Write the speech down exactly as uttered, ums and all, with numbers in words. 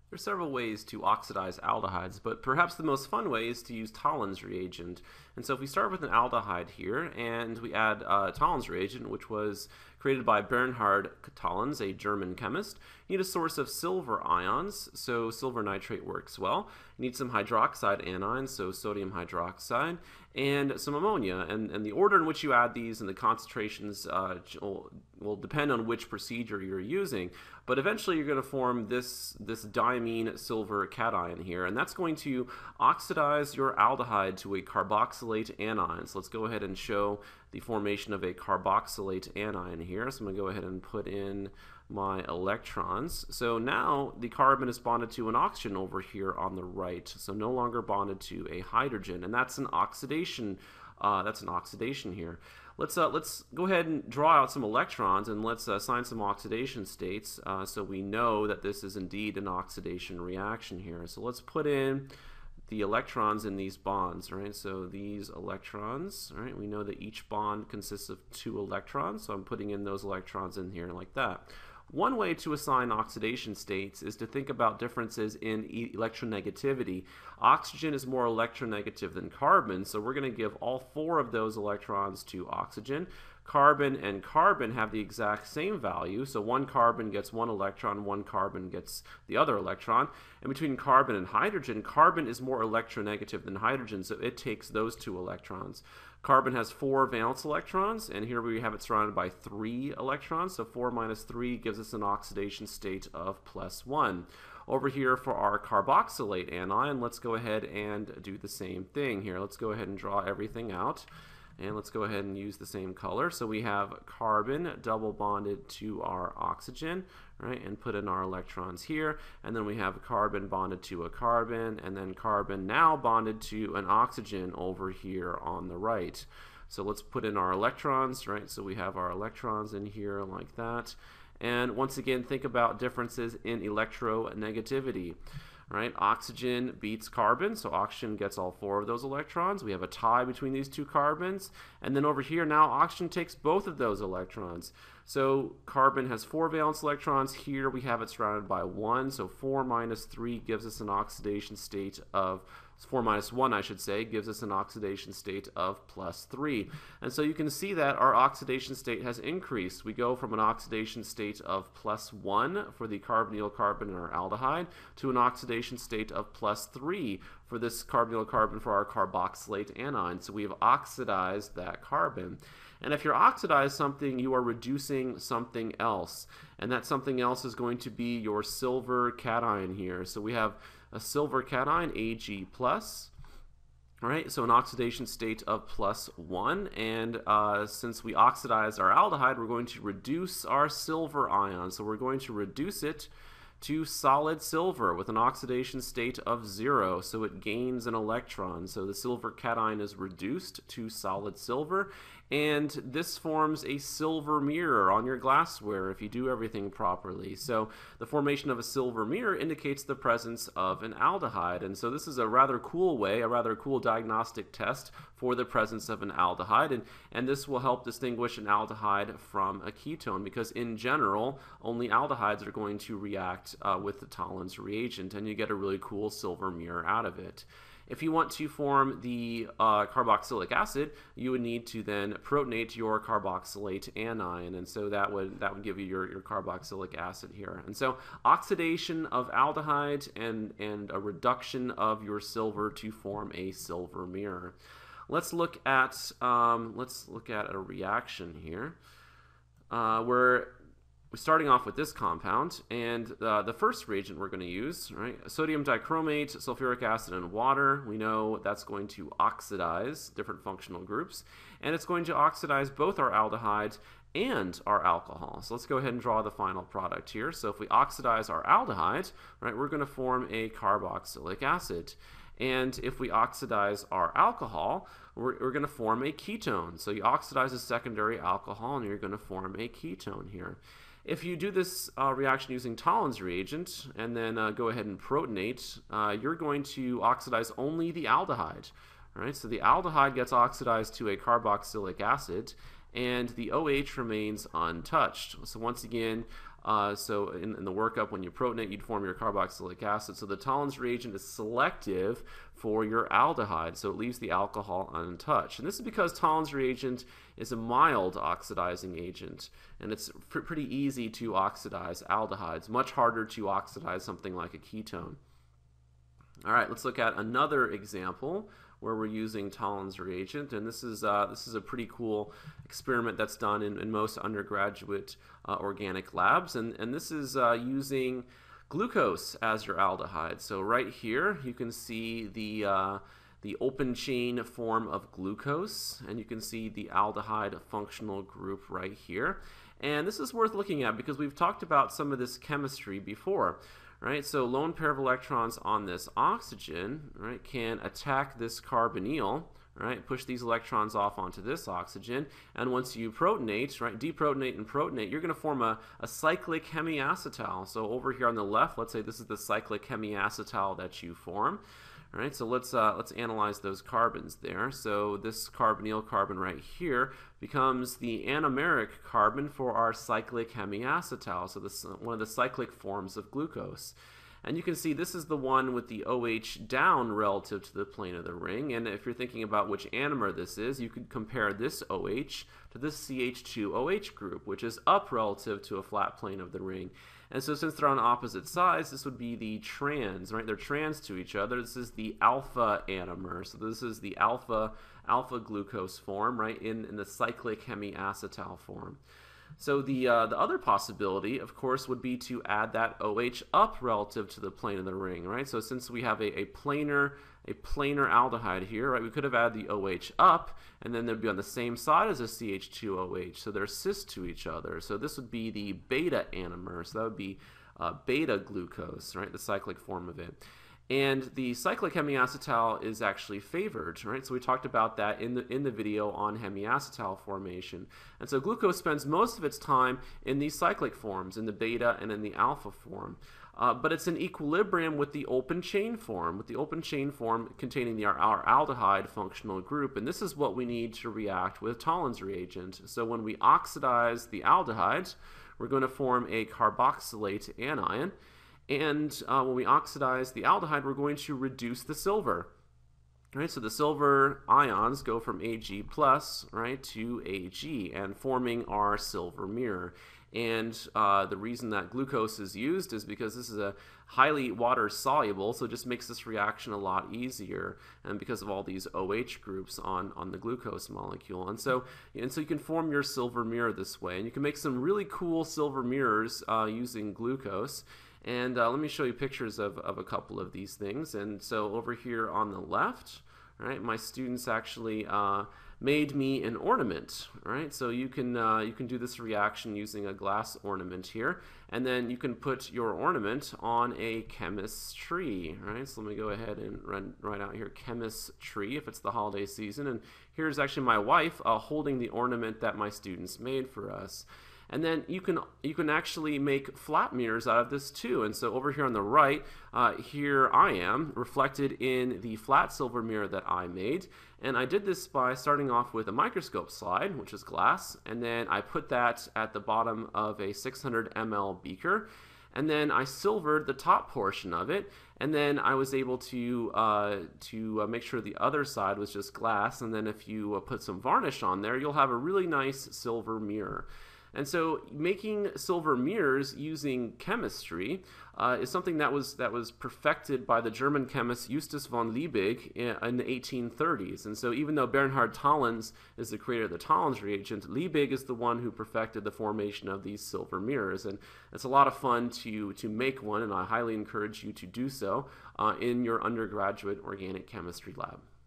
There's several ways to oxidize aldehydes, but perhaps the most fun way is to use Tollens reagent. And so if we start with an aldehyde here, and we add uh, Tollens reagent, which was created by Bernhard Tollens, a German chemist, you need a source of silver ions, so silver nitrate works well. You need some hydroxide anions, so sodium hydroxide, and some ammonia. And, and the order in which you add these and the concentrations uh, will, will depend on which procedure you're using. But eventually you're going to form this, this diamine silver cation here, and that's going to oxidize your aldehyde to a carboxylate anion. So let's go ahead and show the formation of a carboxylate anion here. So I'm going to go ahead and put in my electrons. So now the carbon is bonded to an oxygen over here on the right, so no longer bonded to a hydrogen, and that's an oxidation. Uh, that's an oxidation here. Let's uh, let's go ahead and draw out some electrons, and let's uh, assign some oxidation states uh, so we know that this is indeed an oxidation reaction here. So let's put in the electrons in these bonds, right? So these electrons, right? We know that each bond consists of two electrons, so I'm putting in those electrons in here like that. One way to assign oxidation states is to think about differences in e electronegativity. Oxygen is more electronegative than carbon, so we're going to give all four of those electrons to oxygen. Carbon and carbon have the exact same value, so one carbon gets one electron, one carbon gets the other electron. And between carbon and hydrogen, carbon is more electronegative than hydrogen, so it takes those two electrons. Carbon has four valence electrons, and here we have it surrounded by three electrons, so four minus three gives us an oxidation state of plus one. Over here for our carboxylate anion, let's go ahead and do the same thing here. Let's go ahead and draw everything out. And let's go ahead and use the same color. So we have carbon double bonded to our oxygen, right, and put in our electrons here. And then we have carbon bonded to a carbon, and then carbon now bonded to an oxygen over here on the right. So let's put in our electrons, right? So we have our electrons in here like that. And once again, think about differences in electronegativity. Right? Oxygen beats carbon, so oxygen gets all four of those electrons. We have a tie between these two carbons, and then over here now oxygen takes both of those electrons. So carbon has four valence electrons. Here we have it surrounded by one, so four minus three gives us an oxidation state of four minus one, I should say, gives us an oxidation state of plus three. And so you can see that our oxidation state has increased. We go from an oxidation state of plus one for the carbonyl carbon in our aldehyde to an oxidation state of plus three for this carbonyl carbon for our carboxylate anion. So we have oxidized that carbon. And if you're oxidize something, you are reducing something else. And that something else is going to be your silver cation here. So we have a silver cation, Ag plus. All right, so an oxidation state of plus one. And uh, since we oxidize our aldehyde, we're going to reduce our silver ion. So we're going to reduce it to solid silver with an oxidation state of zero, so it gains an electron. So the silver cation is reduced to solid silver, and this forms a silver mirror on your glassware if you do everything properly. So the formation of a silver mirror indicates the presence of an aldehyde, and so this is a rather cool way, a rather cool diagnostic test for the presence of an aldehyde, and, and this will help distinguish an aldehyde from a ketone, because in general only aldehydes are going to react Uh, with the Tollens reagent, and you get a really cool silver mirror out of it. If you want to form the uh, carboxylic acid, you would need to then protonate your carboxylate anion, and so that would that would give you your, your carboxylic acid here. And so oxidation of aldehyde and and a reduction of your silver to form a silver mirror. Let's look at um, let's look at a reaction here uh, where we're starting off with this compound, and uh, the first reagent we're going to use, right, sodium dichromate, sulfuric acid, and water. We know that's going to oxidize different functional groups, and it's going to oxidize both our aldehyde and our alcohol. So let's go ahead and draw the final product here. So if we oxidize our aldehyde, right, we're going to form a carboxylic acid. And if we oxidize our alcohol, we're, we're going to form a ketone. So you oxidize a secondary alcohol, and you're going to form a ketone here. If you do this uh, reaction using Tollens reagent and then uh, go ahead and protonate, uh, you're going to oxidize only the aldehyde. All right, so the aldehyde gets oxidized to a carboxylic acid, and the OH remains untouched. So once again, Uh, so in, in the workup, when you protonate, you'd form your carboxylic acid. So the Tollens reagent is selective for your aldehyde, so it leaves the alcohol untouched. And this is because Tollens reagent is a mild oxidizing agent, and it's pr pretty easy to oxidize aldehydes, much harder to oxidize something like a ketone. All right, let's look at another example where we're using Tollens reagent, and this is uh, this is a pretty cool experiment that's done in, in most undergraduate uh, organic labs, and and this is uh, using glucose as your aldehyde. So right here you can see the uh, the open chain form of glucose, and you can see the aldehyde functional group right here. And this is worth looking at because we've talked about some of this chemistry before. Right, so lone pair of electrons on this oxygen, right, can attack this carbonyl, right, push these electrons off onto this oxygen, and once you protonate, right, deprotonate and protonate, you're going to form a, a cyclic hemiacetal. So over here on the left, let's say this is the cyclic hemiacetal that you form. All right, so let's uh, let's analyze those carbons there. So this carbonyl carbon right here becomes the anomeric carbon for our cyclic hemiacetal. So this is one of the cyclic forms of glucose. And you can see this is the one with the OH down relative to the plane of the ring. And if you're thinking about which anomer this is, you could compare this OH to this C H two O H group, which is up relative to a flat plane of the ring. And so since they're on opposite sides, this would be the trans, right? They're trans to each other. This is the alpha anomer. So this is the alpha alpha glucose form, right, in, in the cyclic hemiacetal form. So the, uh, the other possibility, of course, would be to add that OH up relative to the plane of the ring, right? So since we have a, a planar a planar aldehyde here, right, we could have added the OH up, and then they'd be on the same side as a C H two O H, so they're cis to each other. So this would be the beta anomer, so that would be uh, beta glucose, right, the cyclic form of it. And the cyclic hemiacetal is actually favored, right? So we talked about that in the in the video on hemiacetal formation. And so glucose spends most of its time in these cyclic forms, in the beta and in the alpha form. Uh, but it's in equilibrium with the open chain form, with the open chain form containing the, our, our aldehyde functional group. And this is what we need to react with Tollens reagent. So when we oxidize the aldehydes, we're going to form a carboxylate anion. And uh, when we oxidize the aldehyde, we're going to reduce the silver. Right, so the silver ions go from Ag plus, right, to Ag, and forming our silver mirror. And uh, the reason that glucose is used is because this is a highly water soluble, so it just makes this reaction a lot easier, and because of all these OH groups on on the glucose molecule. And so and so you can form your silver mirror this way, and you can make some really cool silver mirrors uh, using glucose. And uh, let me show you pictures of, of a couple of these things. And so over here on the left, right, my students actually uh, made me an ornament, right? So you can uh, you can do this reaction using a glass ornament here, and then you can put your ornament on a chemist's tree, right? So let me go ahead and run write out here chemist's tree if it's the holiday season, and here's actually my wife uh, holding the ornament that my students made for us. And then you can you can actually make flat mirrors out of this too. And so over here on the right, uh, here I am reflected in the flat silver mirror that I made. And I did this by starting off with a microscope slide, which is glass, and then I put that at the bottom of a six hundred milliliter beaker. And then I silvered the top portion of it, and then I was able to uh, to uh, make sure the other side was just glass. And then if you uh, put some varnish on there, you'll have a really nice silver mirror. And so making silver mirrors using chemistry uh, is something that was that was perfected by the German chemist Justus von Liebig in, in the eighteen thirties. And so even though Bernhard Tollens is the creator of the Tollens reagent, Liebig is the one who perfected the formation of these silver mirrors. And it's a lot of fun to, to make one, and I highly encourage you to do so uh, in your undergraduate organic chemistry lab.